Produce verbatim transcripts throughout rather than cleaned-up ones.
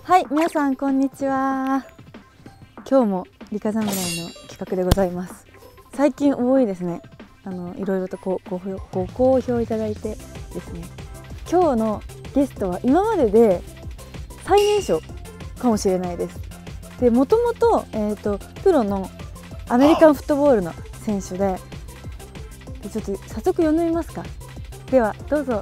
はい、皆さんこんにちは。今日も理科侍の企画でございます。最近多いですね。あのいろいろとこうごご好評いただいてですね。今日のゲストは今までで最年少かもしれないです。で、もともとえっとプロのアメリカンフットボールの選手で、でちょっと早速呼んでみますか。ではどうぞ。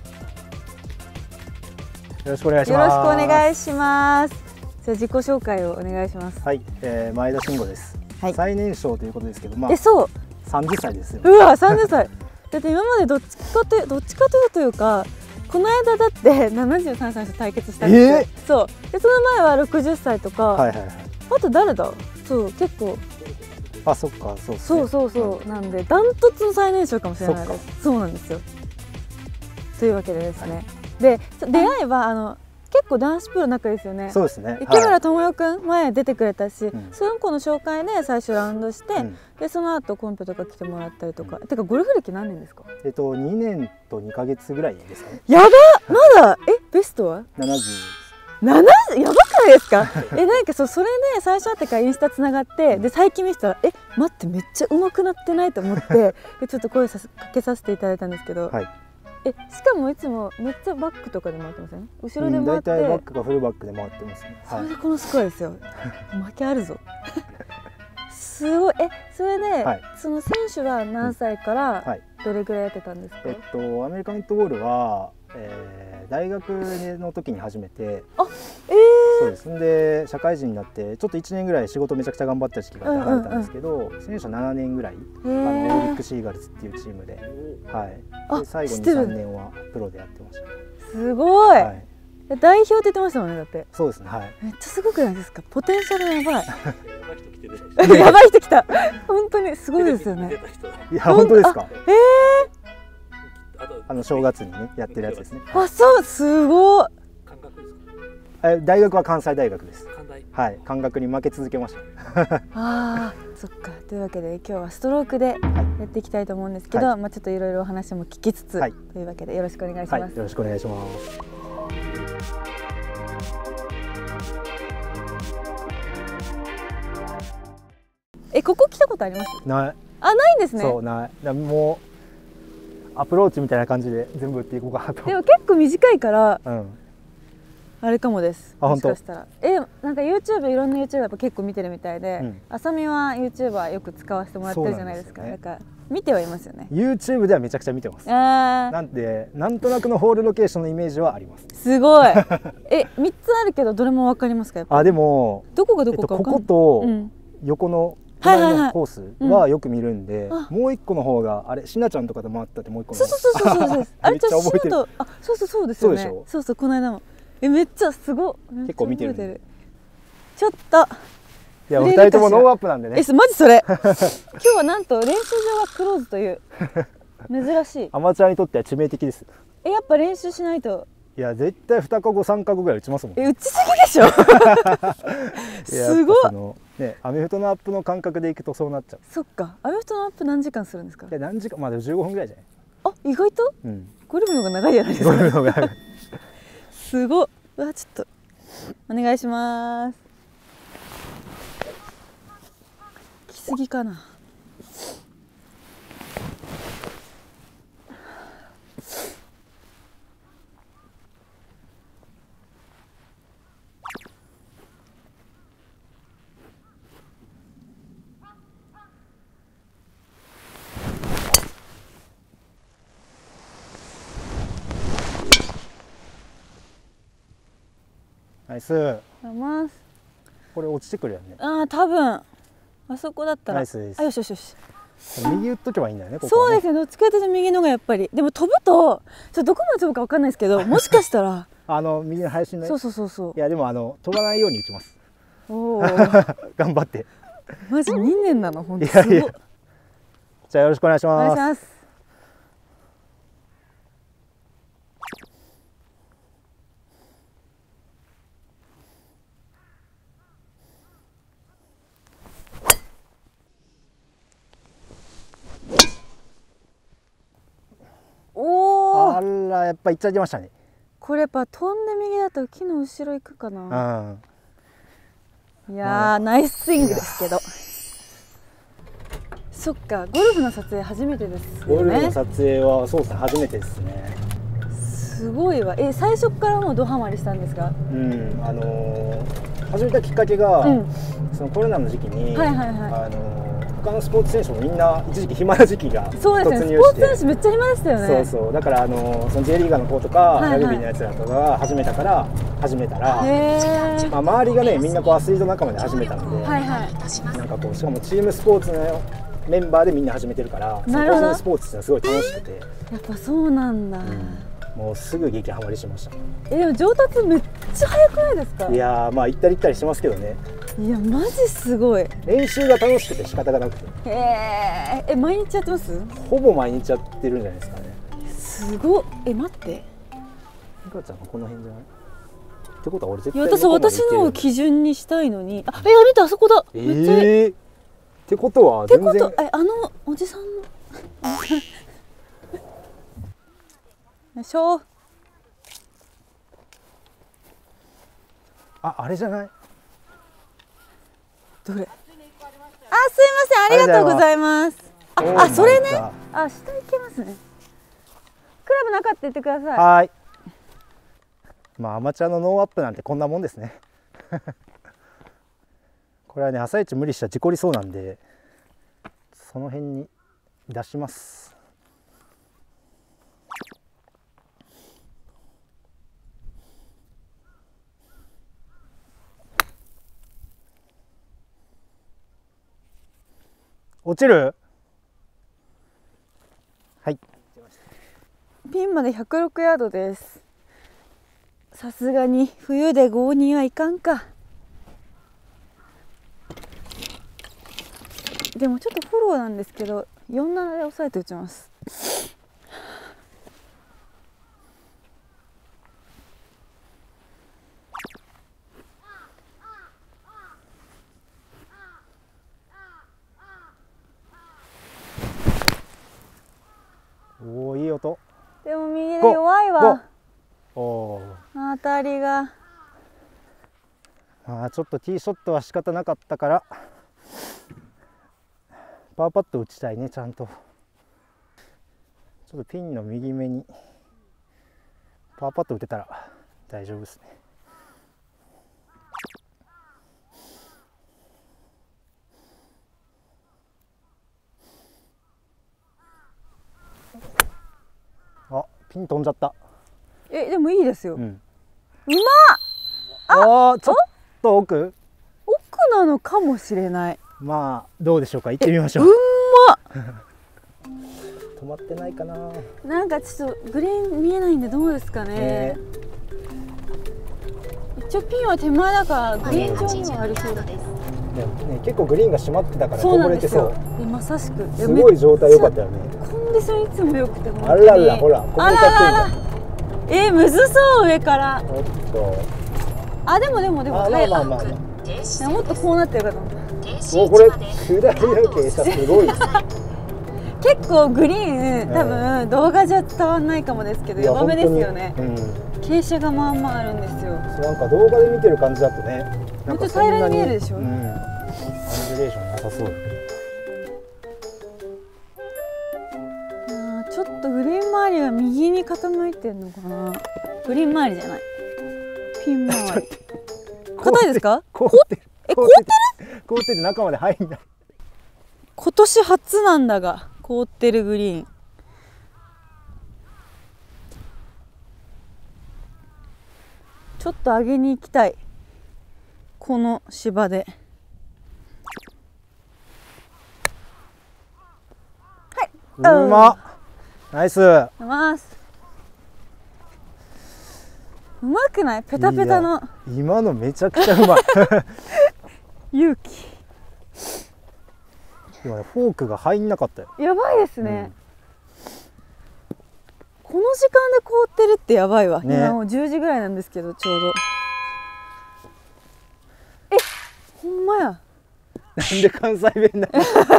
よろしくお願いします。 よろしくお願いします。じゃあ自己紹介をお願いします。 はい、えー、前田慎吾です。はい、最年少ということですけど、まあ、 え、そう。 さんじゅっさいですよ。 うわ、さんじゅっさい。だって今までどっちかというどっちかというというか、この間だってななじゅうさんさいと対決したんですよ。えー、そう。でその前はろくじゅっさいとか。はいはいはい。あと誰だ？そう結構。 あ、そっか、そう、ね、 そうそうそう、なんでダントツの最年少かもしれないです。そうなんですよ。というわけでですね。はい、で出会いはあの結構男子プロ仲ですよね。 そうですね。 池村智代くん前出てくれたし、うん、その子の紹介で最初ラウンドして、うん、でその後コンペとか来てもらったりとか。うん、てかゴルフ歴何年ですか？ えっとにねんとにかげつぐらいですかね。 やば、まだえベストは？ ななじゅう。 ななじゅうやばくないですか？えなんかそうそれで最初会ってからインスタつながって、で最近見せたらえ待ってめっちゃ上手くなってないと思ってでちょっと声さかけさせていただいたんですけど、はい、えしかもいつもめっちゃバックとかで回ってません？後ろで回って、 うん、大体バックかフルバックで回ってますね。 それでこのスコアですよ。負けあるぞ。すごい。えそれで、はい、その選手は何歳からどれぐらいやってたんですか？ えっとアメリカンフットボールは、えー、大学の時に始めて、 あ、えー、 そうです。んで社会人になってちょっといちねんぐらい仕事めちゃくちゃ頑張った時期があって離れたんですけど、選手はななねんぐらい、あのオーリックシーガルズっていうチームで、はい、で最後にさんねんはプロでやってました。 すごい、はい、代表って言ってましたもんね。だってそうですね、はい、 めっちゃすごくないですか？ポテンシャルやばい。やばい人来た。本当にすごいですよね。 いや本当ですか？ ええー、あの正月にねやってるやつですね。 あ、そう、すごい。 え、大学は関西大学です。はい、関学に負け続けました。 ああ、そっか。というわけで今日はストロークでやっていきたいと思うんですけど、はい、まあちょっといろいろお話も聞きつつ、はい、というわけでよろしくお願いします。はい、 よろしくお願いします。 え、ここ来たことあります？ ない。 あ、ないんですね。 そう、ない。もうアプローチみたいな感じで全部打っていこうかなと。 でも結構短いから、うん、あれかもです。 あ、 もしかしたら。え、なんか YouTube いろんな YouTuber やっぱ結構見てるみたいで、うん、あさみは YouTuber よく使わせてもらってるじゃないですか。だから見てはいますよね。 YouTube ではめちゃくちゃ見てます。あ、なんでなんとなくのホールロケーションのイメージはあります。 すごい。え、みっつあるけどどれもわかりますか？やっぱあ、でもどこがどこかここと横の隣のコースはよく見るんで、もう一個の方があれしなちゃんとかで回ったってもう一個の。 そうそうそうそうそう。あれちょっと覚えてる。あ、そうそうそうですよね。 そうでしょ。 そうそう、この間も。え、めっちゃすごい。 結構見てる。 ちょっと。 いや、二人ともノーアップなんでね。 え、マジそれ。今日はなんと練習場はクローズという珍しい。 アマチュアにとっては致命的です。 え、やっぱ練習しないと。 いや、絶対二かご三かごぐらい打ちますもん。 え、打ちすぎでしょ。すごい。 ね、アメフトのアップの感覚でいくとそうなっちゃう。 そっか。アメフトのアップ何時間するんですか？ いや、何時間、まあでもじゅうごふんぐらいじゃない。 あ、意外と？うん。ゴルフの方が長いじゃないですか。 ゴルフの方が長い。 すごい。うわ、ちょっとお願いします。来すぎかな。 ナイス。これ落ちてくるよね。 ああ、多分あそこだったら。 ナイスです。 あ、よしよしよし。 右打っとけばいいんだよね。ここそうですね。どっちかというと右のがやっぱり。でも飛ぶとちょっとどこまで飛ぶかわかんないですけど、もしかしたらあの右の配信の。 そうそうそうそう。 いやでもあの飛ばないように打ちます。おお。頑張って。 マジにねんなの本当。 いやいや。じゃあよろしくお願いします。 お願いします。 あら、やっぱ行っちゃいましたね。 これやっぱ飛んで右だと木の後ろ行くかな。 いやー、ナイススイングですけど。そっか、ゴルフの撮影初めてですよね。 ゴルフの撮影はそうですね、初めてですね。 すごいわ。え、最初からもうドハマりしたんですか？ うん、あのー、始めたきっかけが、うん、そのコロナの時期に、はいはいはい、あのー、他のスポーツ選手もみんな一時期暇な時期が突入して、そうですね、スポーツ選手めっちゃ暇でしたよね。そうそう、だからあのー、その J リーガーの子とか、はいはい、ラグビーのやつらとかが始めたから始めたら、まあ、周りがねみんなこうアスリート仲間で始めたので、はいはい、なんかこうしかもチームスポーツのメンバーでみんな始めてるから、その個人スポーツっていうのはすごい楽しくて、 やっぱそうなんだ、うん、 もうすぐ激ハマりしました。 え、でも上達めっちゃ早くないですか？ いやー、まあ行ったり来たりしますけどね。 いやマジすごい。 練習が楽しくて仕方がなくて。 へー、え、毎日やってます？ ほぼ毎日やってるんじゃないですかね。 すごっ。え、待って、 みかちゃんがこの辺じゃないってことは俺絶対いや私私のを基準にしたいのに、あ、え、あれだ、あそこだ。 えー、めっちゃいいってことは全然ってこと、え、あのおじさんのよいしょ。 あ、あれじゃない？ どれ？あ、すいません、ありがとうございます。あ、あ、それね。あ、下行けますね。クラブなかった言ってください。 はい。まあアマチュアのノーアップなんてこんなもんですね。これはね、朝一無理したら事故りそうなんで、その辺に出します。落ちる？はい。 ピンまでひゃくろくヤードです。さすがに冬でごにはいかんか。でもちょっとフォローなんですけど、よんななで抑えて打ちます。 おお、いい音。 でも右で弱いわ。 お当たりが。 まあちょっとティーショットは仕方なかったからパーパット打ちたいね、ちゃんと。ちょっとピンの右目にパーパット打てたら大丈夫ですね。あ、ピン飛んじゃった。 え、でもいいですよ。うん、うまっ。 あ、ちょっと奥奥なのかもしれない。 まあどうでしょうか、行ってみましょう。 うんま止まってないかな。 なんかちょっとグリーン見えないんでどうですかね。ね、一応ピンは手前だからグリーン上にはありそうです。 でもね、結構グリーンが締まってたからこぼれてそう。 まさしくすごい状態良かったよね。 コンディションいつも良くても。 あらら、ほらこぼれちゃってる。 えー、むずそう上から。 おっと。 あ、でもでもでも。 まあまあまあまあ。 もっとこうなってるかと思った。 もうこれ下りの傾斜すごい。 結構グリーン、多分動画じゃ伝わんないかもですけど、やばめですよね。うん、傾斜がまあまああるんですよ。 なんか動画で見てる感じだとね、 なんか平らに見えるでしょ。うん、 アンジュレーションなさそう。 あ、ちょっとグリーン周りは右に傾いてるのかな。グリーン周りじゃない。ピン周り。硬いですか？ 凍ってる。 え、凍ってる？凍ってて中まで入んない。 今年初なんだが。凍ってるグリーン。ちょっと上げに行きたい。この芝で。はい。 うまっ。ナイス。うます。うまくない？ペタペタの。 今のめちゃくちゃうまい。 勇気。 今ね、フォークが入んなかったよ。 やばいですね。うん、この時間で凍ってるってやばいわ。ね、今もうじゅうじぐらいなんですけど、ちょうど。え、ほんまや。 なんで関西弁なの？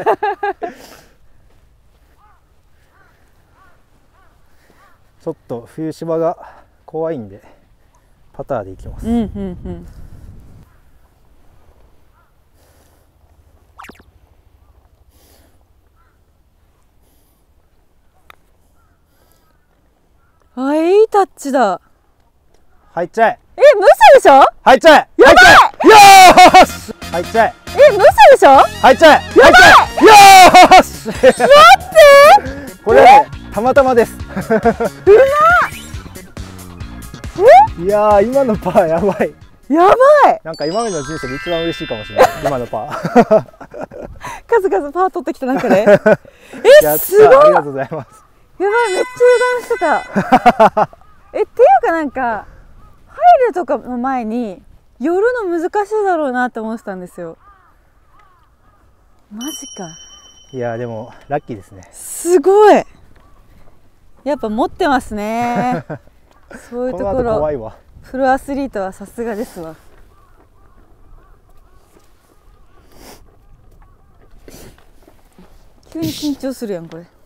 ちょっと冬芝が怖いんでパターでいきます。 うんうんうん。 タッチだ。 入っちゃえ。 え、無視でしょ。 入っちゃえ。 やばい。 よーし。入っちゃえ。 え、無視でしょ。 入っちゃえ。 やばい。 よーし。待って。これね、たまたまです。え？いやー、今のパーやばい。 やばい。 なんか今までの人生で一番嬉しいかもしれない。今のパー。 数々パー取ってきた中で。え、すごい。 ありがとうございます。 やばい、めっちゃ油断してた。え、っていうかなんか入るとかの前に寄るの難しいだろうなって思ってたんですよ。マジか。 いやでもラッキーですね。 すごい。やっぱ持ってますね。そういうところ。 怖いわ。 プロアスリートはさすがですわ。急に緊張するやんこれ。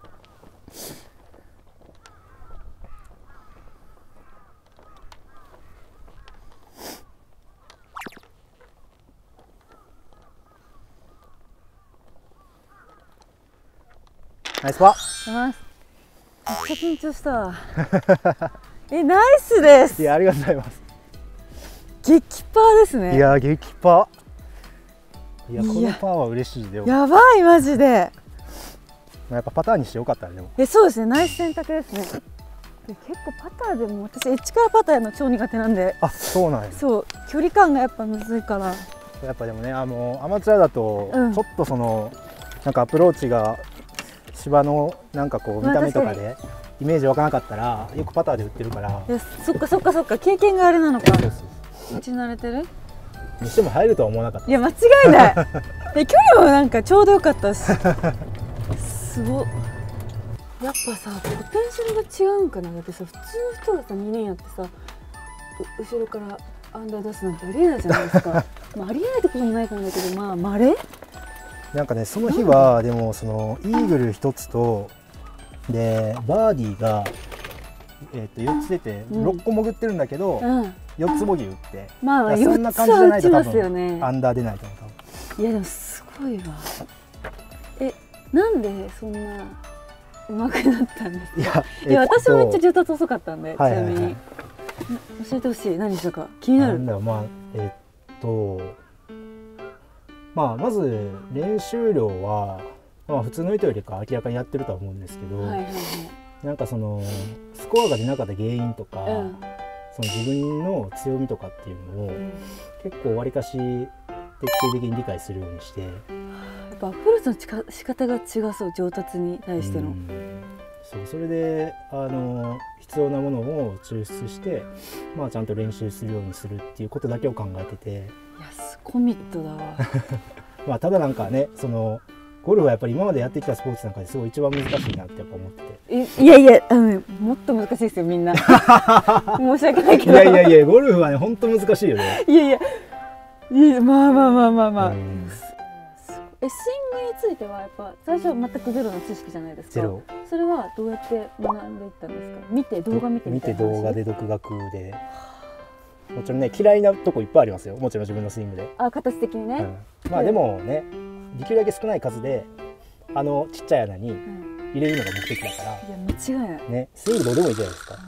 ナイスパー。めっちゃ緊張したわ。え、ナイスです。 いや、ありがとうございます。 激パーですね。 いや、激パー。いや、このパーは嬉しいで。 やばい、マジで。 やっぱパターンにしてよかったね。でも。 え、そうですね、ナイス選択ですね。結構パターでも、私エッジからパターやるの超苦手なんで。 あ、そうなんや。 そう、距離感がやっぱむずいから。 やっぱでもね、あのアマチュアだと、ちょっとその、なんかアプローチが芝のなんかこう見た目とかでイメージ湧かなかったらよくパターで打ってるから。 いや、そっかそっかそっか、経験があれなのか。打ち慣れてる。 にしても入るとは思わなかった。 いや、間違いない。え、距離もなんかちょうどよかったし。すごっ。やっぱさ、ポテンシャルが違うんかな。だってさ、普通の人がさにねんやってさ、後ろからアンダー出すなんてありえないじゃないですか。まあ、ありえないってこともないかもだけど、まあまれ。 なんかね、その日はでもそのイーグル一つとでバーディーがえっとよっつ出てろっこ潜ってるんだけど、よっつボギー打って、 まあそんな感じじゃないと多分アンダー出ないと思う。いやでもすごいわ。え、なんでそんな上手くなったんですか。いや、いや私もめっちゃ上達遅かったんで、ちなみに教えてほしい。何したか気になる。 まあえっとまあまず練習量は、まあ、普通の人よりか明らかにやってるとは思うんですけど、なんかそのスコアが出なかった原因とか、うん、その自分の強みとかっていうのを、うん、結構わりかし徹底的に理解するようにして、やっぱアプローチのちか仕方が違うそう、上達に対しての。 そう、それであの必要なものを抽出して、まあ、ちゃんと練習するようにするっていうことだけを考えてて。 いや、コミットだわ。 まあただなんかね、そのゴルフはやっぱり今までやってきたスポーツの中ですごい一番難しいなってやっぱ思ってて。いやいや、あの、ね、もっと難しいですよみんな。申し訳ないけど。 いやいやいや、ゴルフはね本当難しいよね。 いやいや、いや、まあまあまあまあまあ。え、スイングについてはやっぱ最初は全くゼロの知識じゃないですか。ゼロ。それはどうやって学んでいったんですか。見て動画見てみたいな話。 見て動画で独学で。もちろんね、嫌いなとこいっぱいありますよ。もちろん自分のスイングで。 あ、形的にね。 うん、まあでもね、できるだけ少ない数であのちっちゃい穴に入れるのが目的だから。 いや、間違いない。 ね、スイングどうでもいいじゃないですか。 うん、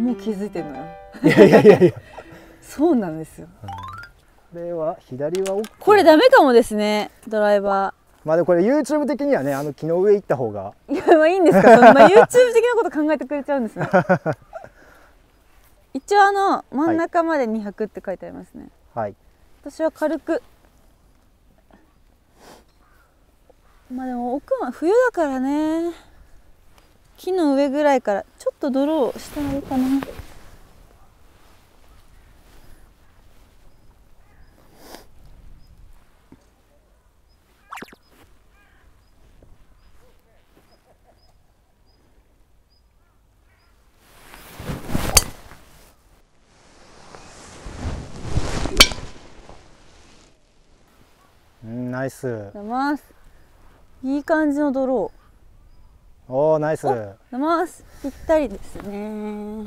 もう気づいてんのよ。 いやいやいやいや。 そうなんですよ。 うん、これは左は OK。 これダメかもですね、ドライバー。 まあでもこれ YouTube 的にはね、あの木の上行った方が。 いや、まあいいんですか。そんな YouTube 的なこと考えてくれちゃうんですね。一応あの真ん中までにひゃくって書いてありますね。 はい。 私は軽く。まあでも奥は冬だからね。木の上ぐらいからちょっと泥をしたらいいかな。 ナイス。 ます。いい感じのドロー。おお、ナイス。 ます。ぴったりですね。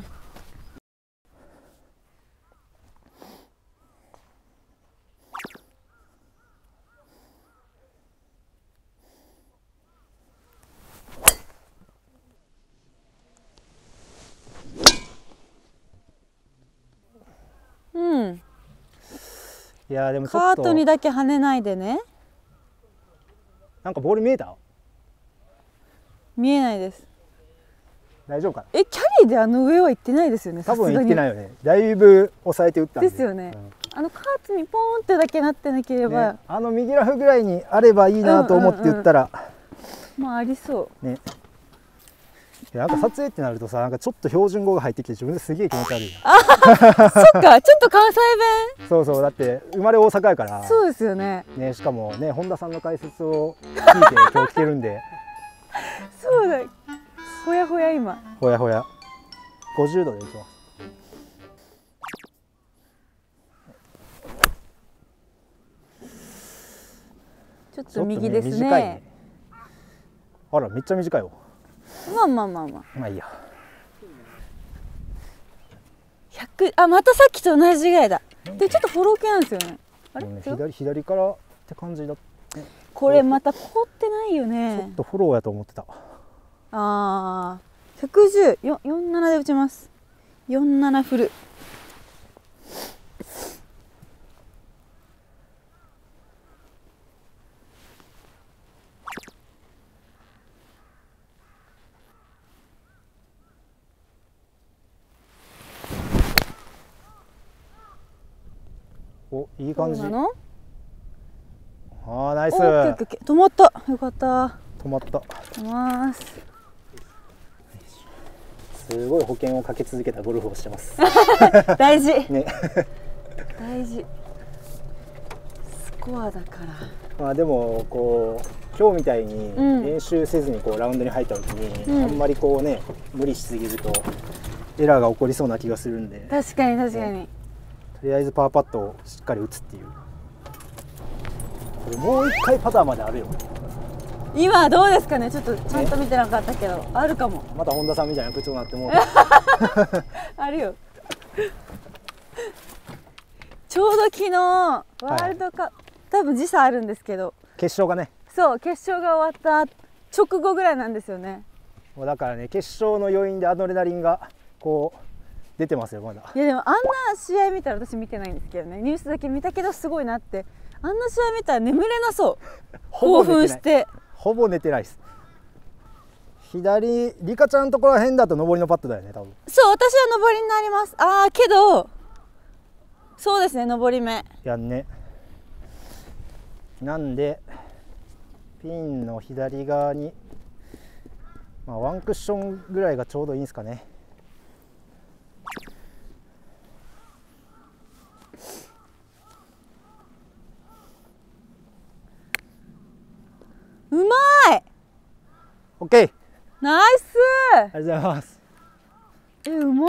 いやでもちょっとカートにだけ跳ねないでね。 なんかボール見えた？ 見えないです。 大丈夫かな。 え、キャリーであの上は行ってないですよね。 多分行ってないよね。だいぶ抑えて打ったんで。 ですよね、 うん、 あのカートにポーンってだけなってなければ、 ね、あの右ラフぐらいにあればいいなと思って打ったら、 まあありそうね。なんか撮影ってなるとさ、なんかちょっと標準語が入ってきて自分ですげえ気持ち悪いな。 あそっか、ちょっと関西弁。 そうそう、だって生まれ大阪やから。 そうですよね。 ね、しかもね、本田さんの解説を聞いて今日来てるんで。 そうだ。ほやほや今。 ほやほや。ごじゅうどでいきます。 ちょっと右ですね。 短いね。あら、めっちゃ短いわ。 まあまあまあまあ。 まあいいや。 ひゃく、あ、またさっきと同じぐらいだ。で、ちょっとフォロー系なんですよね。あれ、 ね、左左からって感じだ、ね。 これまた凍ってないよね。 ちょっとフォローやと思ってた。 ああ、ひゃくじゅう、よんじゅうななで打ちます。よんじゅうななフル。 お、いい感じ。 そうなの？ ああ、ナイス。 オッケーオッケーオッケー、止まった。よかった。 止まった。 止まます。 すごい保険をかけ続けたゴルフをしてます。 大事。 ね。 大事。スコアだから。 まあでもこう今日みたいに練習せずにこうラウンドに入った時に、うん、あんまりこうね無理しすぎるとエラーが起こりそうな気がするんで。 確かに確かに。 ね、とりあえずパーパットをしっかり打つっていう。これもう一回パターまであるよ。 今どうですかね、ちょっとちゃんと見てなかったけど、あるかも。 また本田さんみたいな口調になってもうあるよ。ちょうど昨日ワールドカップ、はい、多分時差あるんですけど、 決勝がね、 そう決勝が終わった直後ぐらいなんですよね。 もうだからね、決勝の余韻でアドレナリンがこう出てますよまだ。 いやでもあんな試合見たら、私見てないんですけどね、ニュースだけ見たけどすごいなって。あんな試合見たら眠れなそう。興奮してほぼ寝てないです。左、リカちゃんのところら辺だと上りのパットだよね、多分。 そう、私は上りになります。ああ、けどそうですね、上り目やんね。なんでピンの左側に、まあ、ワンクッションぐらいがちょうどいいんですかね。 うまい。 オッケー。 ナイス。 ありがとうございます。 え、うまっ。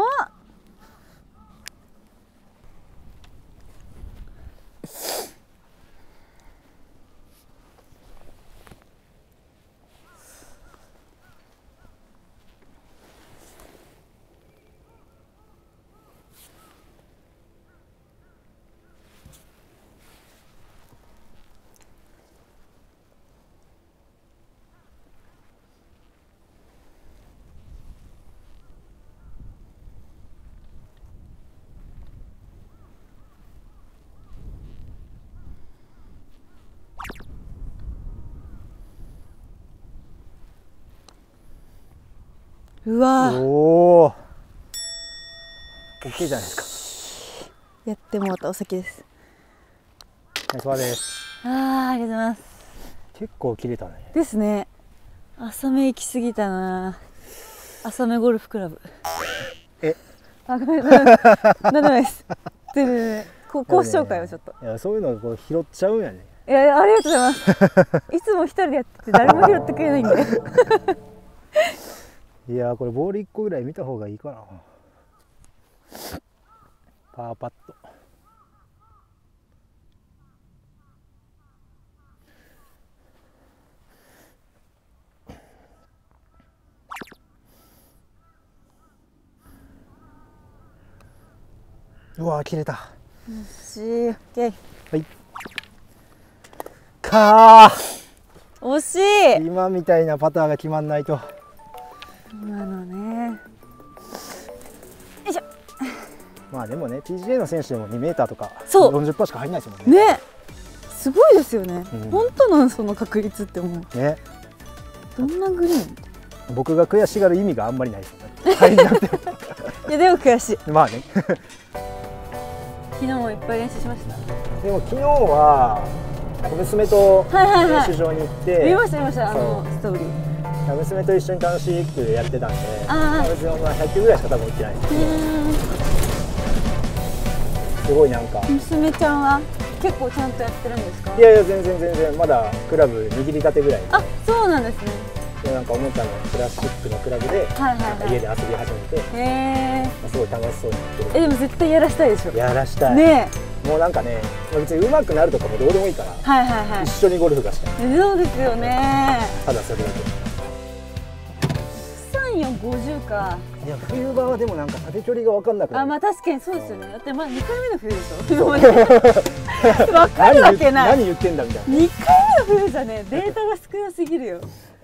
うわー、 おお、OK じゃないですか。 やってもらったお先です。 ナイスワーです。 あー、ありがとうございます。 結構切れたね。ですね。浅め行き過ぎたな。浅めゴルフクラブ。 え、 あ、ごめんなさい。なんでもないです。でねね、こう、講師紹介をちょっと。 いや、そういうのをこう拾っちゃうんやね。 いや、ありがとうございます。いつも一人でやってて、誰も拾ってくれないんで。 いやー、これボールいっこぐらい見た方がいいかな。パーパット。うわー、切れた。よし、オッケー。 はい。かー。惜しい。 今みたいなパターが決まんないと。 今のね。よいしょ。 まあでもね ピージーエー の選手でもにメーターとかそうよんじゅっパーセント しか入んないですもんね。 ね、すごいですよね、 うん、 本当なんその確率って思うね。 どんなグリーン僕が悔しがる意味があんまりないですよね。入んなくてもいやでも悔しい。 まあね昨日もいっぱい練習しました。 でも昨日は娘と練習場に行って、はいはいはい、 見ました見ましたあのストーリー。 娘と一緒に楽しくやってたんで、 あ別にひゃっきゅうぐらいしか多分打ってないんですけど、すごいなんか娘ちゃんは結構ちゃんとやってるんですか？ いやいや全然全然まだクラブ握りたてぐらい。 あ、そうなんですね。 でなんかおもちゃのプラスチックのクラブで、はいはいはい、家で遊び始めて、へー、すごい楽しそうにやってる。 えでも絶対やらしたいでしょ。やらしたいね。もうなんかね、別に上手くなるとかもどうでもいいから、はいはいはい、一緒にゴルフがしたい。そうですよね。ただそれだけ。さんよんごじゅうか。いや冬場はでもなんか縦距離が分かんなくなる。あ、まあ確かにそうですよね。だってまあにかいめの冬でしょ。分かるわけない。何言ってんだみたいな。にかいめの冬じゃね、データが少なすぎるよ。